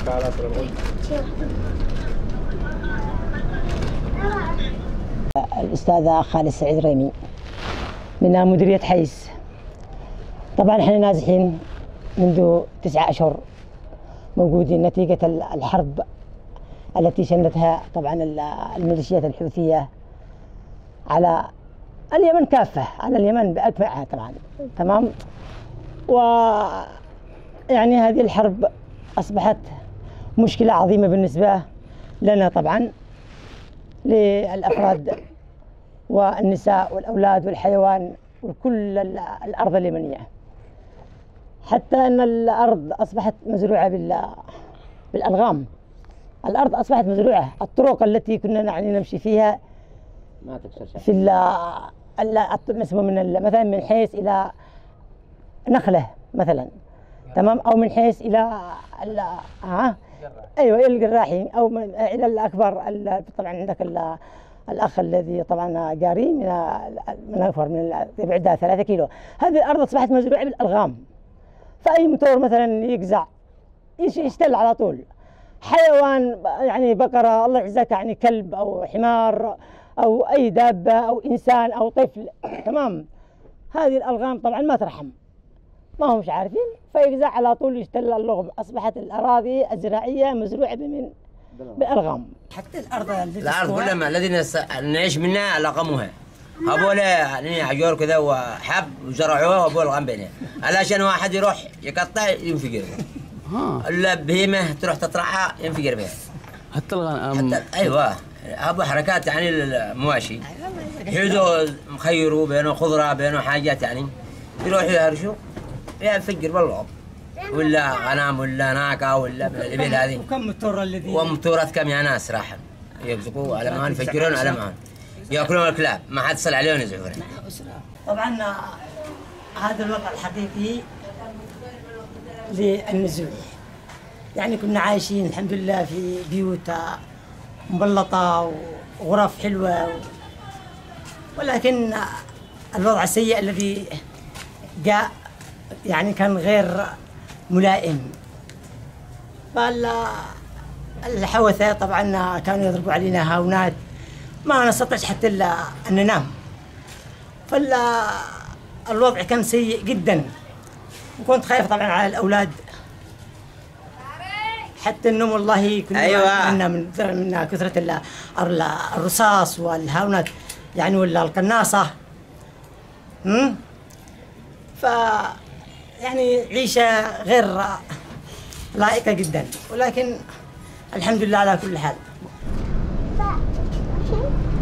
الأستاذة خالد سعيد ريمي من مديرية حيس. طبعا احنا نازحين منذ 9 أشهر موجودين نتيجة الحرب التي شنتها طبعا الميليشيات الحوثية على اليمن كافة، على اليمن بأكمعها طبعا. تمام. ويعني هذه الحرب أصبحت مشكلة عظيمة بالنسبة لنا طبعا، للأفراد والنساء والأولاد والحيوان وكل الأرض اليمنية، حتى أن الأرض أصبحت مزروعة بالألغام. الأرض أصبحت مزروعة، الطرق التي كنا نمشي فيها ما تكسر في مثلا من حيث إلى نخلة مثلا، تمام، أو من حيث إلى أيوة إلى الجراحي، أو إلى الأكبر. طبعا عندك الأخ الذي طبعا قاري من أكبر من بعدها 3 كيلو. هذه الأرض أصبحت مزروعة بالألغام، فأي موتور مثلا يقزع يشتل على طول. حيوان يعني بقرة الله يعزك، يعني كلب أو حمار أو أي دابة أو إنسان أو طفل، تمام، هذه الألغام طبعا ما ترحم، ما هم مش عارفين، فيقزع على طول يشتل اللغم. أصبحت الأراضي الزراعية مزروعة بالألغام. حتى الأرض كلها الذين نعيش منها لقموها، هبولا يعني حجور كذا وحب وزرعوها وابو الغام بينها، علشان واحد يروح يقطع ينفجر. البهيمة تروح تطرحها ينفجر بها. حتى الغنم. ايوه، ابو حركات يعني المواشي يحيدوا مخيروا بينه خضره بينه حاجات، يعني يروحوا يهرشوا ينفجر بالغاب، ولا غنم ولا ناقه ولا الابل هذه. وكم موتور الذي وموتورات كم يا ناس راحوا يقزقوا على مان، يفجرون على مان، ياكلون الكلاب، ما حد صل عليهم يزعجون. طبعا هذا الوضع الحقيقي للنزوح. يعني كنا عايشين الحمد لله في بيوت مبلطة وغرف حلوة، ولكن الوضع السيء الذي جاء يعني كان غير ملائم. فالحوثة طبعا كانوا يضربوا علينا هاونات، ما نستطيع حتى أن ننام. فالوضع كان سيء جدا، وكنت خايف طبعا على الأولاد، حتى النوم والله كنا أيوة. من كثرة الرصاص والهاونات يعني ولا القناصة. ف يعني عيشة غير لائقة جدا، ولكن الحمد لله على كل حال.